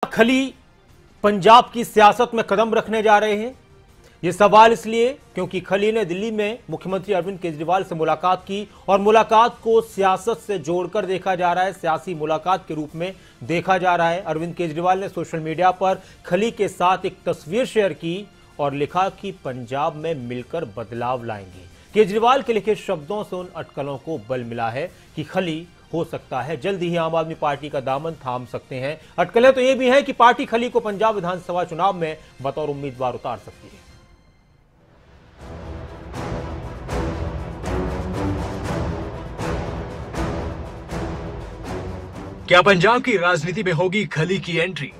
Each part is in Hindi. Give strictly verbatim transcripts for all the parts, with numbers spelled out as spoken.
खली पंजाब की सियासत में कदम रखने जा रहे हैं। यह सवाल इसलिए क्योंकि खली ने दिल्ली में मुख्यमंत्री अरविंद केजरीवाल से मुलाकात की और मुलाकात को सियासत से जोड़कर देखा जा रहा है, सियासी मुलाकात के रूप में देखा जा रहा है। अरविंद केजरीवाल ने सोशल मीडिया पर खली के साथ एक तस्वीर शेयर की और लिखा कि पंजाब में मिलकर बदलाव लाएंगे। केजरीवाल के लिखे शब्दों से उन अटकलों को बल मिला है कि खली हो सकता है जल्द ही आम आदमी पार्टी का दामन थाम सकते हैं। अटकलें तो यह भी हैं कि पार्टी खली को पंजाब विधानसभा चुनाव में बतौर उम्मीदवार उतार सकती है। क्या पंजाब की राजनीति में होगी खली की एंट्री?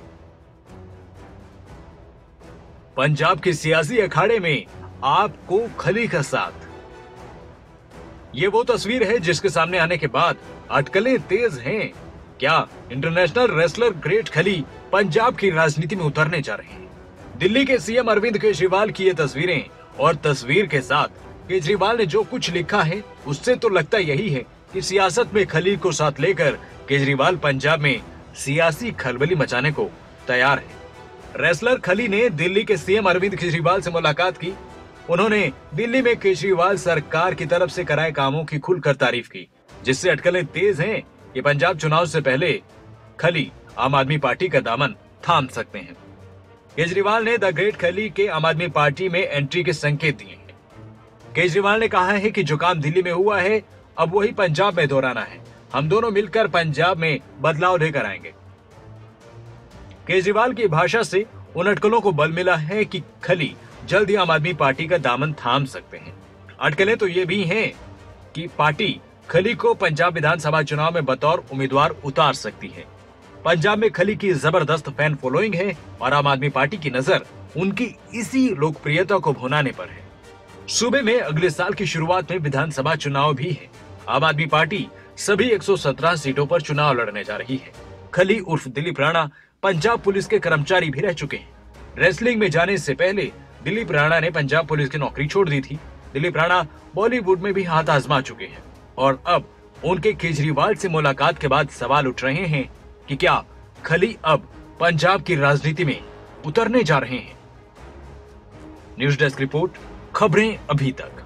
पंजाब के सियासी अखाड़े में आपको खली का साथ। ये वो तस्वीर है जिसके सामने आने के बाद अटकलें तेज हैं। क्या इंटरनेशनल रेसलर ग्रेट खली पंजाब की राजनीति में उतरने जा रहे हैं? दिल्ली के सीएम अरविंद केजरीवाल की ये तस्वीरें और तस्वीर के साथ केजरीवाल ने जो कुछ लिखा है उससे तो लगता यही है कि सियासत में खली को साथ लेकर केजरीवाल पंजाब में सियासी खलबली मचाने को तैयार है। रेसलर खली ने दिल्ली के सीएम अरविंद केजरीवाल से मुलाकात की। उन्होंने दिल्ली में केजरीवाल सरकार की तरफ से कराए कामों की खुलकर तारीफ की, जिससे अटकलें तेज हैं कि पंजाब चुनाव से पहले खली आम आदमी पार्टी का दामन थाम सकते हैं। केजरीवाल ने द ग्रेट खली के आम आदमी पार्टी में एंट्री के संकेत दिए हैं। केजरीवाल ने कहा है कि जो काम दिल्ली में हुआ है अब वही पंजाब में दोहराना है। हम दोनों मिलकर पंजाब में बदलाव लेकर आएंगे। केजरीवाल की भाषा से उन अटकलों को बल मिला है कि खली जल्द ही आम आदमी पार्टी का दामन थाम सकते हैं। अटकलें तो ये भी हैं कि पार्टी खली को पंजाब विधानसभा चुनाव में बतौर उम्मीदवार उतार सकती है। पंजाब में खली की जबरदस्त फैन फॉलोइंग है और आम आदमी पार्टी की नजर उनकी इसी लोकप्रियता को भुनाने पर है। सूबे में अगले साल की शुरुआत में विधानसभा चुनाव भी है। आम आदमी पार्टी सभी एक सौ सत्रह सीटों पर चुनाव लड़ने जा रही है। खली उर्फ दिलीप राणा पंजाब पुलिस के कर्मचारी भी रह चुके हैं। रेसलिंग में जाने से पहले दिलीप राणा ने पंजाब पुलिस की नौकरी छोड़ दी थी। दिलीप राणा बॉलीवुड में भी हाथ आजमा चुके हैं और अब उनके केजरीवाल से मुलाकात के बाद सवाल उठ रहे हैं कि क्या खली अब पंजाब की राजनीति में उतरने जा रहे हैं। न्यूज डेस्क रिपोर्ट, खबरें अभी तक।